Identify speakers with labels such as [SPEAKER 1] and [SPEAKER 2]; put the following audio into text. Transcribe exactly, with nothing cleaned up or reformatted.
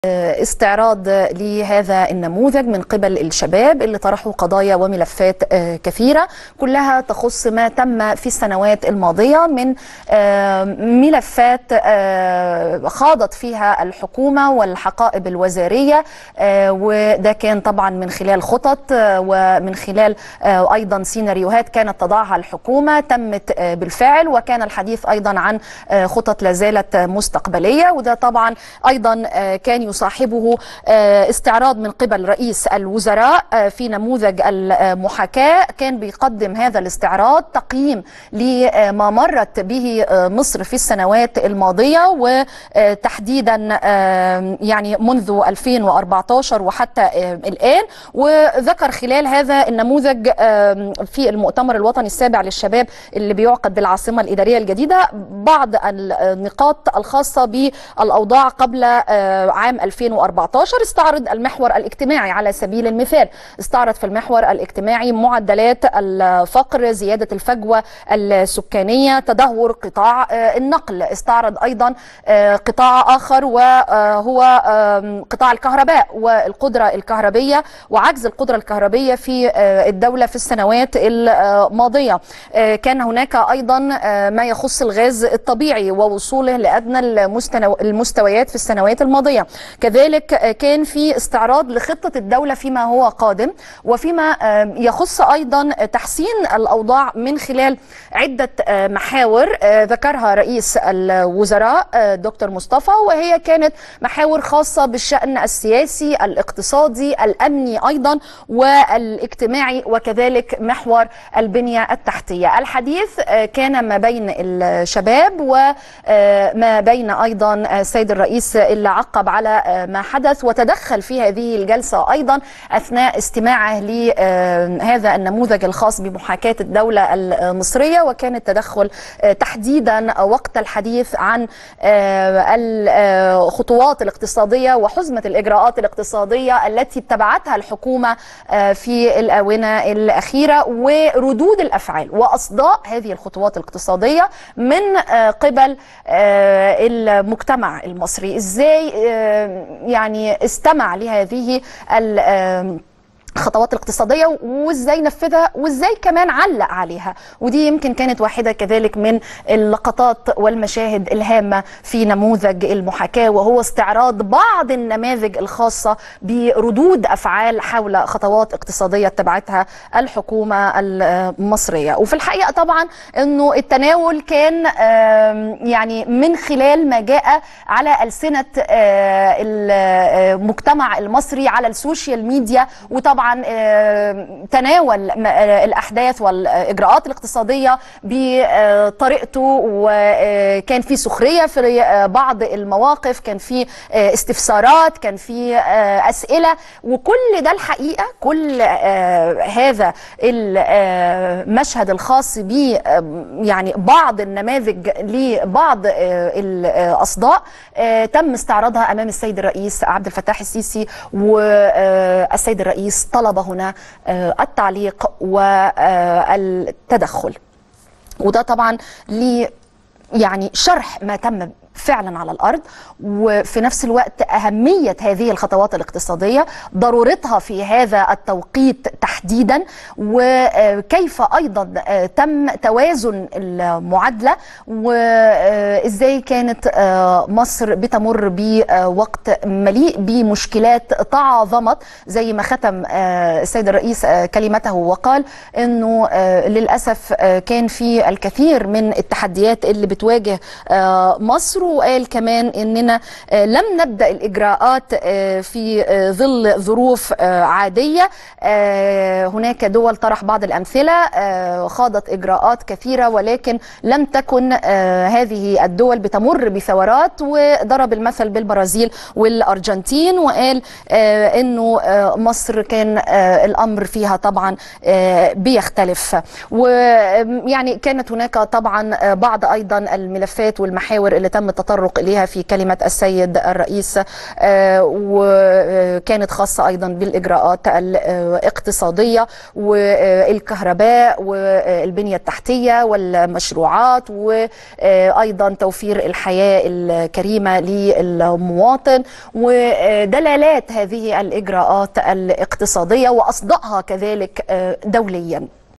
[SPEAKER 1] استعراض لهذا النموذج من قبل الشباب اللي طرحوا قضايا وملفات كثيرة كلها تخص ما تم في السنوات الماضية من ملفات خاضت فيها الحكومة والحقائب الوزارية، وده كان طبعا من خلال خطط ومن خلال أيضا سيناريوهات كانت تضعها الحكومة تمت بالفعل، وكان الحديث أيضا عن خطط لا زالت مستقبلية، وده طبعا أيضا كان يصاحبه استعراض من قبل رئيس الوزراء في نموذج المحاكاة. كان بيقدم هذا الاستعراض تقييم لما مرت به مصر في السنوات الماضية، وتحديدا يعني منذ ألفين وأربعة عشر وحتى الآن. وذكر خلال هذا النموذج في المؤتمر الوطني السابع للشباب اللي بيعقد بالعاصمة الإدارية الجديدة بعض النقاط الخاصة بالأوضاع قبل عام ألفين وأربعة عشر. استعرض المحور الاجتماعي على سبيل المثال، استعرض في المحور الاجتماعي معدلات الفقر، زيادة الفجوة السكانية، تدهور قطاع النقل. استعرض أيضا قطاع آخر وهو قطاع الكهرباء والقدرة الكهربية وعجز القدرة الكهربية في الدولة في السنوات الماضية. كان هناك أيضا ما يخص الغاز الطبيعي ووصوله لأدنى المستويات في السنوات الماضية. كذلك كان في استعراض لخطة الدولة فيما هو قادم وفيما يخص أيضا تحسين الأوضاع من خلال عدة محاور ذكرها رئيس الوزراء دكتور مصطفى، وهي كانت محاور خاصة بالشأن السياسي الاقتصادي الأمني أيضا والاجتماعي، وكذلك محور البنية التحتية. الحديث كان ما بين الشباب وما بين أيضا السيد الرئيس اللي عقب على ما حدث وتدخل في هذه الجلسة أيضا أثناء استماعه لهذا النموذج الخاص بمحاكاة الدولة المصرية، وكان التدخل تحديدا وقت الحديث عن الخطوات الاقتصادية وحزمة الإجراءات الاقتصادية التي اتبعتها الحكومة في الآونة الأخيرة وردود الأفعال وأصداء هذه الخطوات الاقتصادية من قبل المجتمع المصري. ازاي يعني استمع لهذه الخطوات الاقتصادية وازاي نفذها وازاي كمان علق عليها، ودي يمكن كانت واحدة كذلك من اللقطات والمشاهد الهامة في نموذج المحاكاة، وهو استعراض بعض النماذج الخاصة بردود أفعال حول خطوات اقتصادية اتبعتها الحكومة المصرية. وفي الحقيقة طبعا انه التناول كان يعني من خلال ما جاء على ألسنة المجتمع المصري على السوشيال ميديا، وطبعا طبعا تناول الأحداث والإجراءات الاقتصادية بطريقته، وكان في سخرية في بعض المواقف، كان في استفسارات، كان في أسئلة، وكل ده الحقيقة كل هذا المشهد الخاص ب يعني بعض النماذج لبعض الأصداء تم استعراضها أمام السيد الرئيس عبد الفتاح السيسي، والسيد الرئيس طلب هنا التعليق والتدخل، وده طبعا لي يعني شرح ما تم فعلا على الأرض، وفي نفس الوقت أهمية هذه الخطوات الاقتصادية، ضرورتها في هذا التوقيت تحديدا، وكيف أيضا تم توازن المعادلة، وإزاي كانت مصر بتمر بوقت مليء بمشكلات تعاظمت، زي ما ختم السيد الرئيس كلمته وقال أنه للأسف كان في الكثير من التحديات اللي بتواجه مصر، وقال كمان اننا لم نبدأ الاجراءات في ظل ظروف عادية. هناك دول طرح بعض الامثلة خاضت اجراءات كثيرة، ولكن لم تكن هذه الدول بتمر بثورات، وضرب المثل بالبرازيل والارجنتين، وقال انه مصر كان الامر فيها طبعا بيختلف. ويعني كانت هناك طبعا بعض ايضا الملفات والمحاور اللي تم التطرق إليها في كلمة السيد الرئيس، وكانت خاصة أيضا بالإجراءات الاقتصادية والكهرباء والبنية التحتية والمشروعات، وأيضا توفير الحياة الكريمة للمواطن، ودلالات هذه الإجراءات الاقتصادية وأصدائها كذلك دوليا.